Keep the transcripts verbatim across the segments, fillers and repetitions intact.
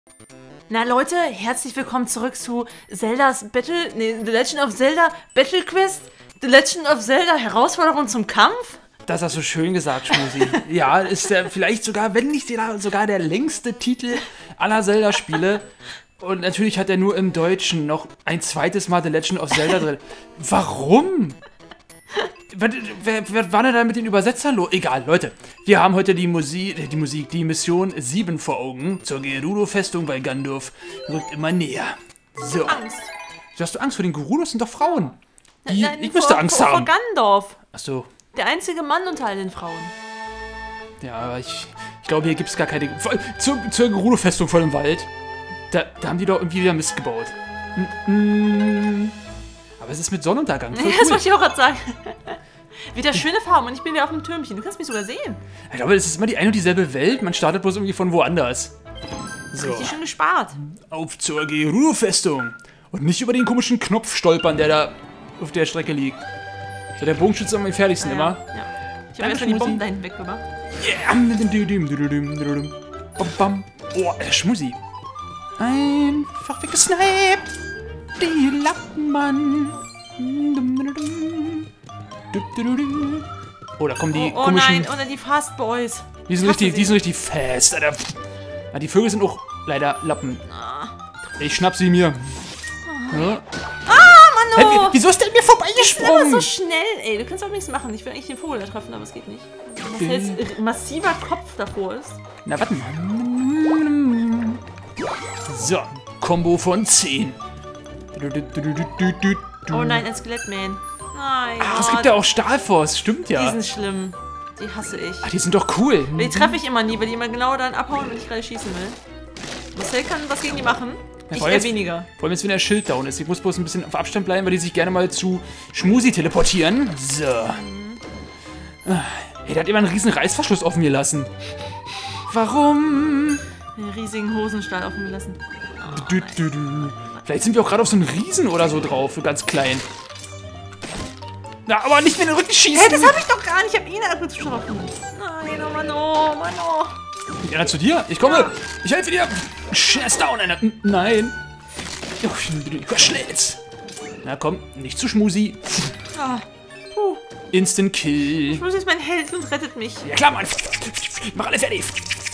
Na Leute, herzlich willkommen zurück zu Zeldas Battle, nee, The Legend of Zelda Battle Quest, The Legend of Zelda Herausforderung zum Kampf. Das hast du schön gesagt, Schmusi. Ja, ist der vielleicht sogar, wenn nicht sogar der längste Titel aller Zelda-Spiele. Und natürlich hat er nur im Deutschen noch ein zweites Mal The Legend of Zelda drin. Warum? Was, was, was war denn da mit den Übersetzern los? Egal, Leute. Wir haben heute die Musik, die Musik, die Mission sieben vor Augen. Zur Gerudo-Festung bei Gandalf. Rückt immer näher. So. Angst. Hast du Angst vor den Gerudos? Sind doch Frauen. Die, Nein, ich müsste vor, Angst vor, haben. Vor Gandalf. Achso. Der einzige Mann unter all den Frauen. Ja, aber ich, ich glaube, hier gibt es gar keine... Zur, zur Gerudo-Festung vor dem Wald. Da, da haben die doch irgendwie wieder Mist gebaut. Mm, mm. Aber es ist mit Sonnenuntergang. Ja, cool. Das wollte ich auch gerade sagen. Wieder schöne Farben und ich bin wieder auf dem Türmchen. Du kannst mich sogar sehen. Ich glaube, es ist immer die eine und dieselbe Welt. Man startet bloß irgendwie von woanders. So. Richtig schön gespart. Auf zur Gerudo-Festung. Und nicht über den komischen Knopf stolpern, der da auf der Strecke liegt. So, der Bogenschütze am gefährlichsten ja, immer. Ja. Ich habe jetzt mal die Bomben da hinten weggemacht. Yeah. Oh, der Schmusi. Einfach weggesniped. Die Lappenmann. Oh, da kommen die oh, oh komischen... nein, oder die Fast Boys. Die sind, richtig, die sind richtig fest, Alter. Ja, die Vögel sind auch leider Lappen. Ah. Ich schnapp sie mir. Ja. Ah, Mann, oh. Hey, wieso ist der an mir vorbeigesprungen? Das ist immer so schnell, ey. Du kannst auch nichts machen. Ich will eigentlich den Vogel da treffen, aber es geht nicht. Wenn das jetzt ein massiver Kopf davor ist. Na, warte mal. So, Combo von zehn. Oh nein, ein Skelettman. Nein. Ach, es gibt ja auch Stahlforce, stimmt ja. Die sind schlimm. Die hasse ich. Ach, die sind doch cool. Die treffe ich immer nie, weil die immer genau dann abhauen, wenn ich gerade schießen will. Marcel kann was gegen die machen. Ja, ich eher jetzt, weniger. Vor allem jetzt, wenn der Schild down ist. Ich muss bloß ein bisschen auf Abstand bleiben, weil die sich gerne mal zu Schmusi teleportieren. So. Mhm. Hey, der hat immer einen riesen Reißverschluss offen gelassen. Warum? Den riesigen Hosenstall offen gelassen. Oh, du, du, du. Vielleicht sind wir auch gerade auf so einen Riesen oder so drauf, so ganz klein. Na, aber nicht mit den Rücken schießen. Hey, das habe ich doch gar nicht. Ich habe ihn einfach getroffen. Nein, oh Mann, oh Mann, oh. Geht einer zu dir? Ich komme. Ja. Ich helfe dir. Schneid's down, einer. Nein. Überschlägt's. Na komm, nicht zu Schmusi. Ah. Puh. Instant Kill. Schmusi ist mein Held und rettet mich. Ja klar, Mann. Mach alle fertig.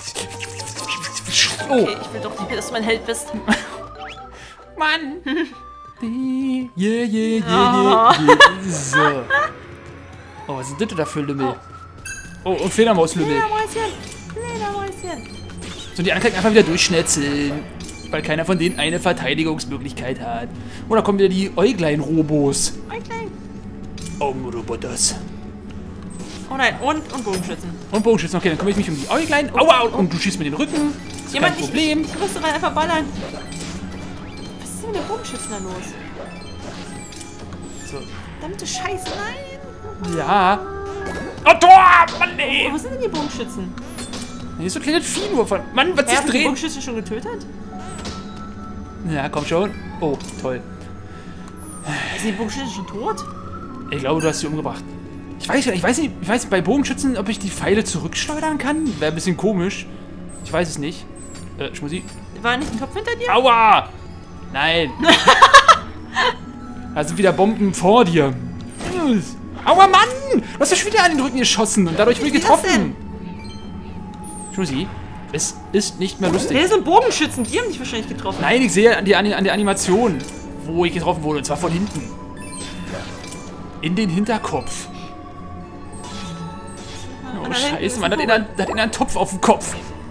Oh. Okay, ich will doch nicht mehr, dass du mein Held bist. Mann. Yeah, yeah, yeah, yeah, yeah. So. Oh, was ist das da für Lümmel? Oh, und Fledermauslümmel. Fledermäuschen. Fledermäuschen. So, die anderen können einfach wieder durchschnetzeln. Weil keiner von denen eine Verteidigungsmöglichkeit hat. Und da kommen wieder die Äuglein-Robos. Äuglein. Augenroboters. Oh nein, und, und Bogenschützen. Und Bogenschützen. Okay, dann kümmere ich mich um die Äuglein. Aua, und du schießt mir den Rücken. Das ist Jemand, kein Problem. Ich, ich musste rein einfach ballern. Was ist denn mit den Bogenschützen da los? So. Verdammte Scheiße, nein. Ja. Oh, Tor! Mann, nee. Oh, wo sind denn die Bogenschützen? Hier ist so ein kleines Vieh nur von... Mann, was Ja, ist hast du die drehen? Bogenschützen schon getötet? Ja, komm schon. Oh, toll. Sind die Bogenschützen schon tot? Ich glaube, du hast sie umgebracht. Ich weiß ja, ich weiß nicht, ich weiß bei Bogenschützen, ob ich die Pfeile zurückschleudern kann. Wäre ein bisschen komisch. Ich weiß es nicht. Äh, Schmusi. War nicht ein Kopf hinter dir? Aua! Nein. Da sind wieder Bomben vor dir. Aua, Mann! Du hast ja schon wieder an den Rücken geschossen und dadurch bin ich getroffen. Schmusi, es ist nicht mehr lustig. Wer sind Bogenschützen? Die haben dich wahrscheinlich getroffen. Nein, ich sehe an, die, an der Animation, wo ich getroffen wurde, und zwar von hinten. In den Hinterkopf. Oh, scheiße, man hat ihn einen, hat ihn einen Topf auf dem Kopf.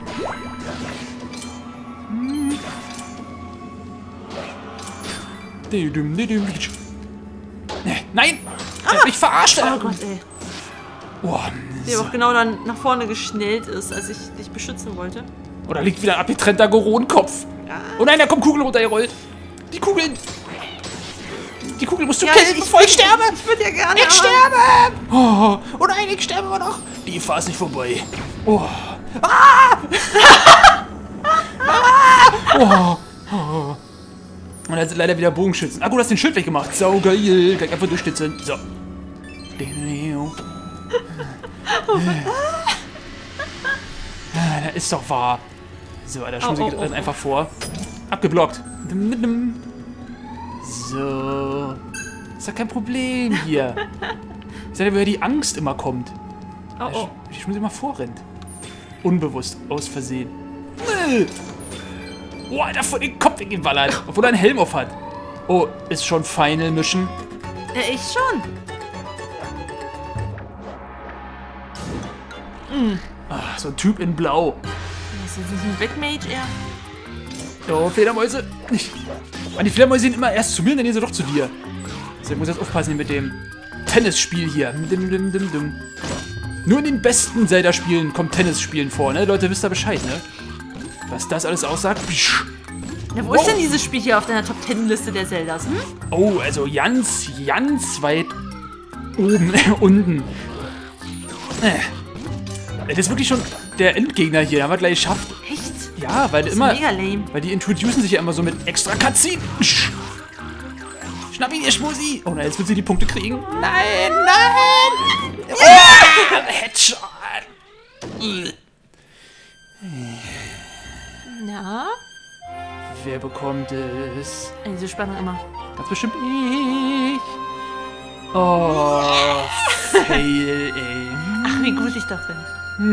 Nein! Er hat mich verarscht! Oh Gott, ey. Oh, Der auch genau dann nach vorne geschnellt ist, als ich dich beschützen wollte. Oder liegt wieder ein abgetrennter Goron-Kopf. Ja. Oh nein, da kommen Kugeln runtergerollt. Die Kugeln! Die Kugel musst du Ja, killen, ich, bevor ich, ich sterbe! Ich würde ja gerne. Ich sterbe! Oh, oh nein, ich sterbe immer noch! Die Fahr ist nicht vorbei. Oh. Ah! ah! Oh. Oh. Und da sind leider wieder Bogenschützen. Ah gut, du hast den Schild weggemacht. Sau geil. Kann ich einfach durchstitzen. So. Ah, das ist doch wahr. So, Alter, Oh, Schmusi oh, geht oh, einfach vor. Abgeblockt. So. Ist ja kein Problem hier. Ich sag ja, woher die Angst immer kommt. Oh, oh. Die Schmusi immer vorrennt. Unbewusst, aus Versehen. Äh. Oh, Alter, vor den Kopf weggeballert. Obwohl er einen Helm auf hat. Oh, ist schon Final Mission. Ja, ich schon. Ach, so ein Typ in Blau. Das ist ein Backmage eher. Oh, Fledermäuse. Mann, die Fledermäuse sind immer erst zu mir, dann gehen sie doch zu dir. Also, ich muss jetzt aufpassen hier mit dem Tennisspiel hier. Dim, dim, dim, dim. Nur in den besten Zelda-Spielen kommt Tennisspielen vor, ne? Leute, wisst ihr Bescheid, ne? Was das alles aussagt. Ja, wo Wow. ist denn dieses Spiel hier auf deiner Top Ten Liste der Zeldas? Hm? Oh, also ganz, ganz weit oben, unten. Äh. Das ist wirklich schon der Endgegner hier, den haben wir gleich geschafft. Echt? Ja, weil Das ist immer, mega lame. weil die introducen sich ja immer so mit extra Cutscene. Schnapp ihn, ihr Schmusi. Oh nein, jetzt wird sie die Punkte kriegen. Nein, nein. Ja! Headshot. Ja. Wer bekommt es? Ey, diese Spannung immer. Ganz bestimmt ich. Oh, fail, ey. Ach, wie gut ich doch bin.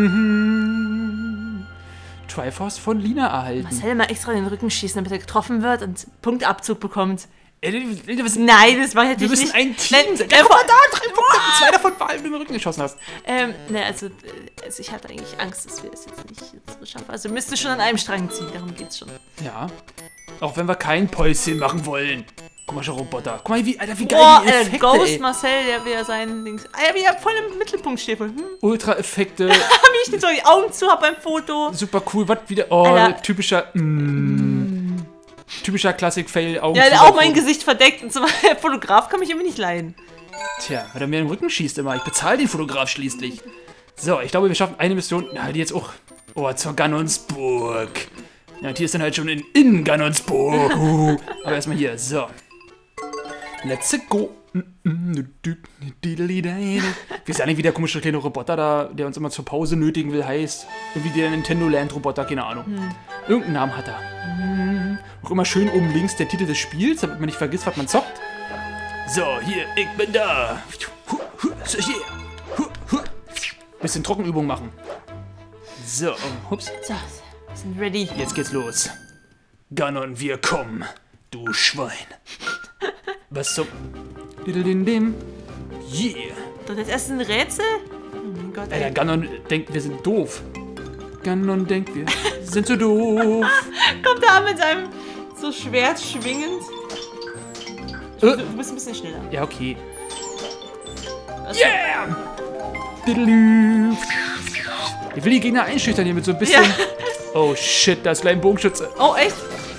Mhm. Triforce von Lina erhalten. Marcel mal extra in den Rücken schießen, damit er getroffen wird und Punktabzug bekommt. Ey, wir, wir, müssen, Nein, das war wir natürlich müssen nicht. ein Team Nein, sein. äh, Guck mal da, drei Punkte. Zwei davon war, weil du mir in den Rücken geschossen hast. Ähm, ne, also, äh, also ich hatte eigentlich Angst, dass wir es jetzt nicht jetzt so schaffen. Also wir müssten schon an einem Strang ziehen, darum geht's schon. Ja. Auch wenn wir kein Päuschen machen wollen. Guck mal, schon Roboter. Guck mal, wie, Alter, wie geil Boah, die äh, Effekte, Ghost ey. Marcel, der wieder sein Dings. Ah, ja, wie er voll im Mittelpunkt steht. Hm? Ultra-Effekte. Wie ich nicht so die Augen zu hab beim Foto. Super cool. Was wieder? Oh, Alter. typischer. Mm, typischer Klassik-Fail. Augen Ja, zu der auch beim mein Foto. Gesicht verdeckt und so weiter. Der Fotograf kann mich irgendwie nicht leiden. Tja, weil er mir in den Rücken schießt immer. Ich bezahle den Fotograf schließlich. So, ich glaube, wir schaffen eine Mission. Ja, die jetzt auch. Oh, zur Ganonsburg. Ja, und hier ist dann halt schon in, in Ganonsburg. Uh, aber erstmal hier. So. Let's go. Wir wissen ja nicht, wie der komische kleine Roboter da, der uns immer zur Pause nötigen will, heißt. Irgendwie der Nintendo Land Roboter, keine Ahnung. Hm. Irgendeinen Namen hat er. Hm. Auch immer schön oben links der Titel des Spiels, damit man nicht vergisst, was man zockt. So, hier, ich bin da. Bisschen Trockenübung machen. So, hups. So, wir sind ready. Jetzt geht's los. Ganon, wir kommen, du Schwein. Was zum... Diddle-dim-dim. Yeah. Doch jetzt erst ein Rätsel? Oh mein Gott, Alter, ey. Ganon denkt, wir sind doof. Ganon denkt, wir sind so doof. Kommt er an mit seinem so Schwert schwingend? Äh. Du bist ein bisschen schneller. Ja, okay. Also, Yeah! Diddle-dü. Ich will die Gegner einschüchtern hier mit so ein bisschen... Ja. Oh shit, da ist gleich ein Bogenschütze. Oh, echt?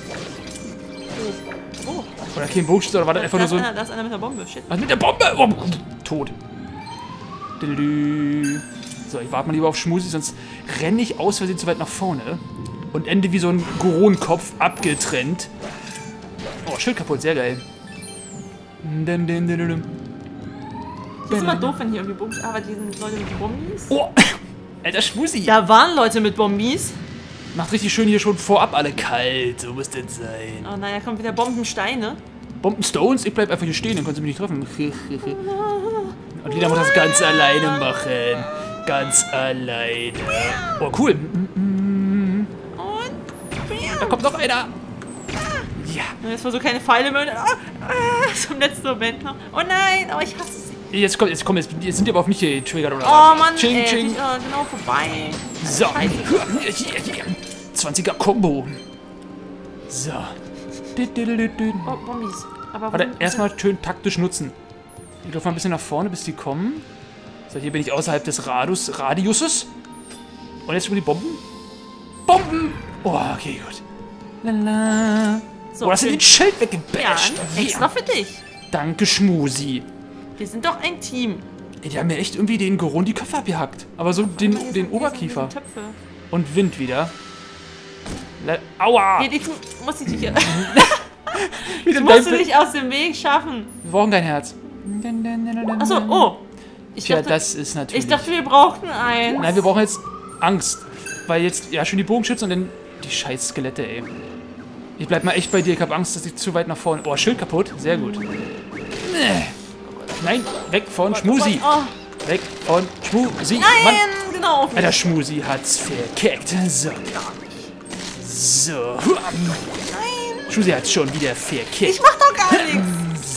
Oh, Oder kein Bogenschütze, oder war das einfach da nur ist, so ein... einer, da ist einer mit der Bombe. Shit. Was mit der Bombe? Oh, tot. Diddle-dü. So, ich warte mal lieber auf Schmusi, sonst renne ich aus Versehen zu weit nach vorne. Und ende wie so ein Goron-Kopf abgetrennt. Oh, Schild kaputt, sehr geil. Dum, dum, dum, dum. Das ist immer doof, wenn hier irgendwie Bomben... Aber die sind Leute mit Bombis. Oh, alter Schmusi. Da waren Leute mit Bombis. Macht richtig schön hier schon vorab alle kalt. So muss das sein. Oh nein, da kommt wieder Bombensteine. Bombenstones, ich bleib einfach hier stehen, dann können sie mich nicht treffen. Und Lina muss das ganz alleine machen. Ganz alleine. Oh, cool. Und... Da kommt noch einer. Ja. Und jetzt war so keine Pfeile mehr. Ah, ah, so im letzten Moment noch. Oh nein, oh, ich hasse sie. Jetzt kommt, jetzt kommt, jetzt, jetzt sind die aber auf mich hier getriggert oder Oh Mann, Ching, ey, ching. die ist aber genau vorbei. So. Scheiße. Hier, hier, hier. zwanziger Combo. So. Oh, Bombis. Aber Warte, warum- erstmal schön taktisch nutzen. Ich laufe mal ein bisschen nach vorne, bis die kommen. So, hier bin ich außerhalb des Radius, Radiuses. Und jetzt über die Bomben. Bomben! Oh, okay, gut. Lala. So, Oh, hast du schön. den Schild Ja, weggebasht? extra für dich. Danke, Schmusi. Wir sind doch ein Team. Ey, die haben mir echt irgendwie den Goron die Köpfe abgehackt. Aber so den, Hier sind- den hier Oberkiefer. sind Töpfe. Und Wind wieder. Le Aua! Nee, die tu- muss ich dich, Wieder ich dein musste Bild. dich aus dem Weg schaffen. Wir brauchen dein Herz. Achso, oh. Ich Tja, dachte, das ist natürlich... ich dachte, wir brauchten einen. Nein, wir brauchen jetzt Angst. Weil jetzt, ja, schon die Bogenschützen und dann Die scheiß Skelette, ey. Ich bleib mal echt bei dir. Ich habe Angst, dass ich zu weit nach vorne... Oh, Schild kaputt. Sehr gut. Nein, weg von Schmusi. Oh. Weg von Schmusi. Nein, Mann. genau. Alter, Schmusi hat's verkackt. So. So. Nein. Schmusi hat's schon wieder verkackt. Ich mach doch gar nichts. So.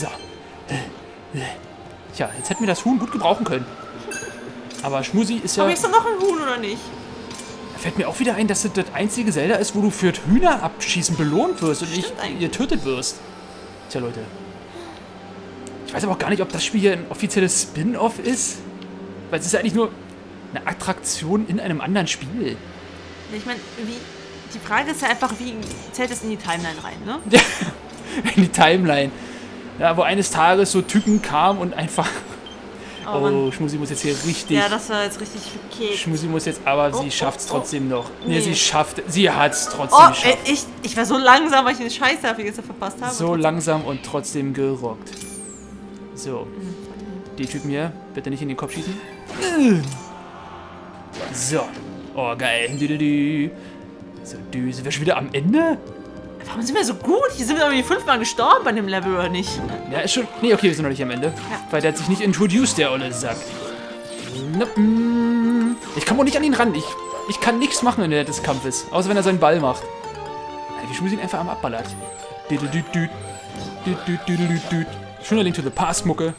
Tja, jetzt hätten wir das Huhn gut gebrauchen können. Aber Schmusi ist ja... Aber ist doch noch ein Huhn, oder nicht? Da fällt mir auch wieder ein, dass das das einzige Zelda ist, wo du für Hühner abschießen belohnt wirst und nicht getötet wirst. Tja, Leute. Ich weiß aber auch gar nicht, ob das Spiel hier ein offizielles Spin-Off ist. Weil es ist ja eigentlich nur eine Attraktion in einem anderen Spiel. Ich meine, wie... Die Frage ist ja einfach, wie zählt es in die Timeline rein, ne? In die Timeline. Ja, wo eines Tages so Typen kamen und einfach... Oh, oh, Schmusi muss jetzt hier richtig... Ja, das war jetzt richtig verkehrt. Schmusi muss jetzt... Aber Oh, sie schafft es oh, oh. trotzdem noch. Nee, Nee. sie schafft... Sie hat es trotzdem Oh, geschafft. ey, ich, ich war so langsam, weil ich den Scheiß dafür jetzt verpasst habe. So langsam und trotzdem gerockt. So. Die Typen hier, bitte nicht in den Kopf schießen. So. Oh, geil. Du, du, du. So, du, sind wir schon wieder am Ende? Warum sind wir so gut? Hier sind wir irgendwie fünfmal gestorben bei dem Level, oder nicht? Ja, ist schon... Nee, okay, wir sind noch nicht am Ende. Ja. Weil der hat sich nicht introduced, der olle Sack. Ich komme auch nicht an ihn ran. Ich, ich kann nichts machen in der des Kampfes. Außer wenn er seinen Ball macht. Wie Schmusi ihn einfach am abballert. Du, du, du, du. Du, du, du, du, du, du. Schöner Link to the Past, Mucke.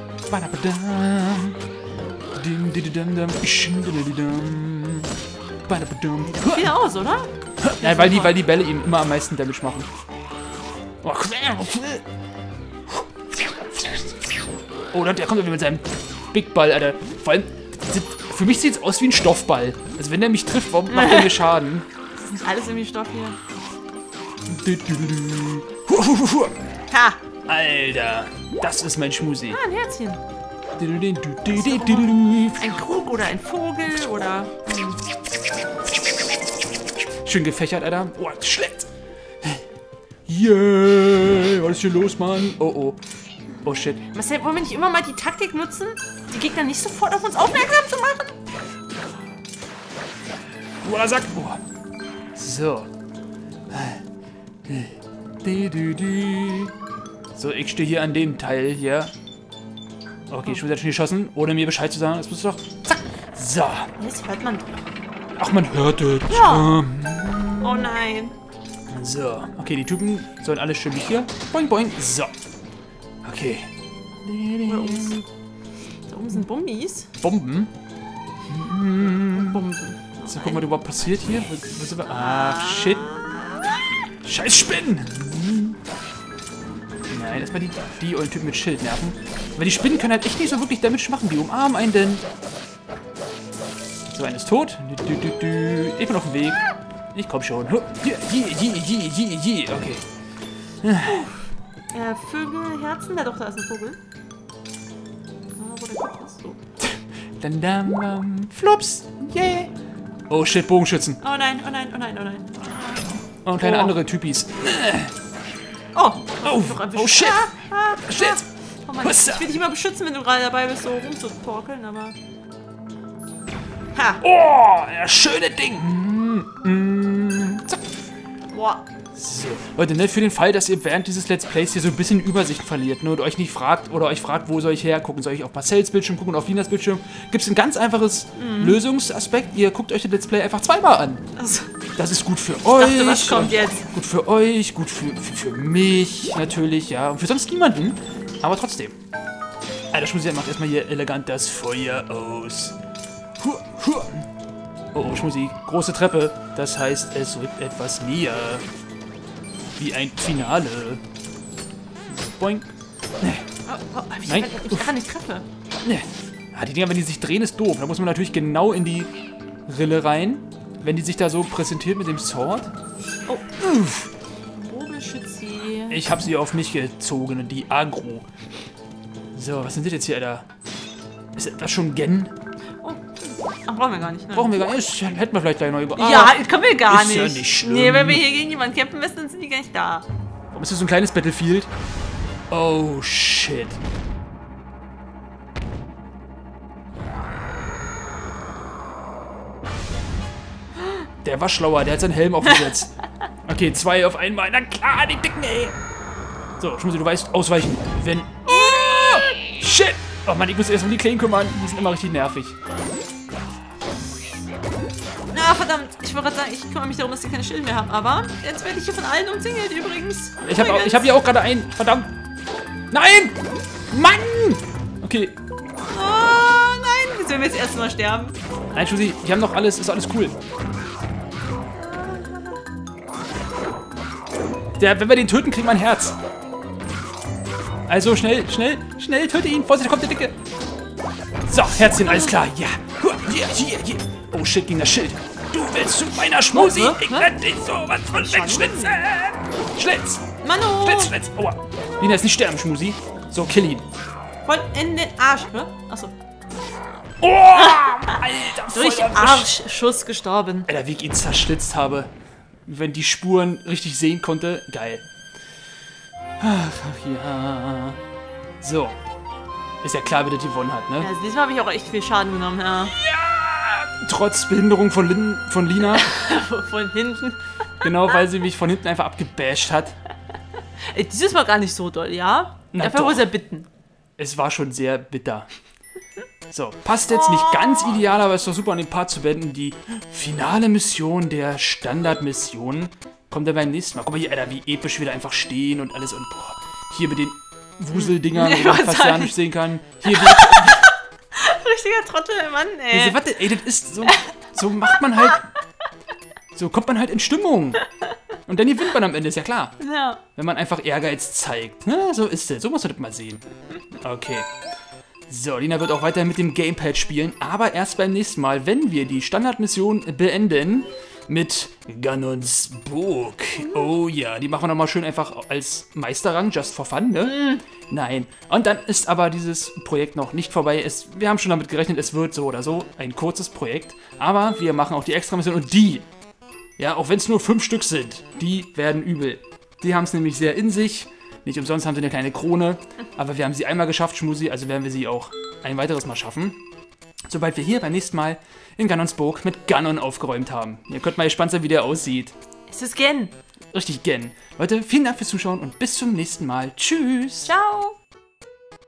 Viel aus, oder? Ja, weil die, weil die Bälle ihm immer am meisten Damage machen. Oh, oh der kommt wieder mit seinem Big Ball, Alter. Vor allem, für mich sieht es aus wie ein Stoffball. Also wenn der mich trifft, warum macht der mir Schaden? Das ist alles irgendwie Stoff hier. Ha! Alter, das ist mein Schmusi. Ah, ein Herzchen. Ein Krug oder ein Vogel oder... Hm. Schön gefächert, Alter. Oh, schlecht. Yeah, was ist hier los, Mann? Oh, oh. Oh, shit. Marcel, wollen wir nicht immer mal die Taktik nutzen, die Gegner nicht sofort auf uns aufmerksam zu machen? Oh, Sack. Oh. So. So, ich stehe hier an dem Teil hier. Okay, ich wurde jetzt schon geschossen, ohne mir Bescheid zu sagen. Das muss doch... Zack. So. Jetzt hört man... Ach, man hört es. Ja. Ähm. Oh nein. So. Okay, die Typen sollen alle schön wie hier. Boing, boing. So. Okay. Da oben, da oben sind Bumbis. Bomben. Bomben. So, guck mal, was überhaupt passiert hier. Wo, wo sind wir? Ach, shit. Scheiß Spinnen. Nein, erstmal die, die ollen Typen mit Schild nerven. Weil die Spinnen können halt echt nicht so wirklich Damage machen. Die umarmen einen denn. So, einer ist tot. Du, du, du, du. Ich bin auf dem Weg. Ich komm schon. Je, je, je, je, je, je. Okay. Äh, Vögel, Herzen? Da doch, da ist ein Vogel. Ah, wo der Kopf ist. So. Dann, dann, dann. Flups. Yeah. Oh shit, Bogenschützen. Oh nein, oh nein, oh nein, oh nein. Und kleine Oh. andere Typis. Oh, Oh, oh shit. Ah, ah, Shit. oh Mann, Was? ich will dich immer beschützen, wenn du gerade dabei bist, so rumzutorkeln, aber... Ha! Oh, ja, schöne Ding. Mm, mm. Zack. Boah. So. Leute, ne, für den Fall, dass ihr während dieses Let's Plays hier so ein bisschen Übersicht verliert, ne, und euch nicht fragt oder euch fragt, wo soll ich hergucken, soll ich auf Marcells Bildschirm gucken und auf Linas Bildschirm, gibt es ein ganz einfaches Mhm. Lösungsaspekt. Ihr guckt euch das Let's Play einfach zweimal an. Also, Das ist gut für ich euch. dachte, was kommt jetzt? Gut für euch, gut für, für, für mich natürlich, ja. Und für sonst niemanden, aber trotzdem. Alter, Schmusi macht erstmal hier elegant das Feuer aus. Huah, huah. Oh, oh, Schmusi, große Treppe. Das heißt, es rückt etwas näher. Wie ein Finale. Boink. Oh, oh, ich Nein. kann, ich einfach nicht treffe. Ne. Ah, die Dinger, wenn die sich drehen, ist doof. Da muss man natürlich genau in die Rille rein. Wenn die sich da so präsentiert mit dem Sword. Oh. Uff. Bogenschützi. Ich habe sie auf mich gezogen und die Agro. So, was sind das jetzt hier, Alter? Ist das schon Gen? Oh. Ach, brauchen wir gar nicht. Ne? Brauchen wir gar nicht. Hätten wir vielleicht gleich noch über. Ja, können wir gar ist nicht. ja nicht schlimm. Nee, wenn wir hier gegen jemanden kämpfen müssen, dann sind die gar nicht da. Warum ist das so ein kleines Battlefield? Oh, shit. Der war schlauer, der hat seinen Helm aufgesetzt. Okay, zwei auf einmal. Na klar, die Dicken, ey. So, Schmusi, du weißt, ausweichen. Wenn... Oh, shit! Oh Mann, ich muss erst um die Kleinen kümmern. Die sind immer richtig nervig. Na, verdammt. Ich wollte gerade sagen, ich kümmere mich darum, dass sie keine Schilde mehr haben. Aber jetzt werde ich hier von allen umzingelt übrigens. Ich habe hab hier auch gerade einen. Verdammt. Nein! Mann! Okay. Oh, nein. Jetzt werden wir jetzt erstmal sterben. Nein, Schmusi, die haben noch alles. Ist alles cool. Der, wenn wir den töten, kriegt man ein Herz. Also schnell, schnell, schnell, töte ihn. Vorsicht, da kommt der Dicke. So, Herzchen, alles klar. Ja. Hier, hier, hier. Oh shit, gegen das Schild. Du willst zu meiner Schmusi. Oh, ich werde dich sowas von wegschlitzen. Schlitz. Mano. Schlitz, Schlitz. Aua. Lina ist nicht sterben, Schmusi. So, kill ihn. Von in den Arsch. Hä? Achso. Oh, Alter, voll Durch Arschschuss gestorben. Alter, wie ich ihn zerschlitzt habe. Wenn die Spuren richtig sehen konnte. Geil. Ach ja. So. Ist ja klar, wer das gewonnen hat, ne? Ja, also diesmal habe ich auch echt viel Schaden genommen, ja. Ja! Trotz Behinderung von, Lin von Lina. Von hinten. Genau, weil sie mich von hinten einfach abgebasht hat. Ey, dieses Mal gar nicht so doll, ja? Na Dafür doch. muss er bitten. Es war schon sehr bitter. So, passt jetzt nicht ganz ideal, aber ist doch super, an den Part zu beenden. Die finale Mission der Standardmission kommt dann beim nächsten Mal. Guck mal hier, Alter, wie episch wir da einfach stehen und alles. Und boah, hier mit den Wuseldingern, Ich wo man wollte fast ja sagen. nicht sehen kann. Hier, wie, Richtiger Trottel, Mann, ey. diese, warte, ey, das ist so, so macht man halt, so kommt man halt in Stimmung. Und dann gewinnt man am Ende, ist ja klar. Ja. Wenn man einfach Ehrgeiz zeigt. Na, so ist es, so muss man das mal sehen. Okay. So, Lina wird auch weiterhin mit dem Gamepad spielen, aber erst beim nächsten Mal, wenn wir die Standardmission beenden mit Ganons Burg. Oh ja, die machen wir nochmal schön einfach als Meisterrang, just for fun, ne? Mm. Nein. Und dann ist aber dieses Projekt noch nicht vorbei. Es, wir haben schon damit gerechnet, es wird so oder so ein kurzes Projekt, aber wir machen auch die Extra-Mission und die, ja, auch wenn es nur fünf Stück sind, die werden übel. Die haben es nämlich sehr in sich. Nicht umsonst haben sie eine kleine Krone, aber wir haben sie einmal geschafft, Schmusi, also werden wir sie auch ein weiteres Mal schaffen. Sobald wir hier beim nächsten Mal in Ganons Burg mit Ganon aufgeräumt haben. Ihr könnt mal gespannt sein, wie der aussieht. Ist es Gen? Richtig, Gen. Leute, vielen Dank fürs Zuschauen und bis zum nächsten Mal. Tschüss. Ciao.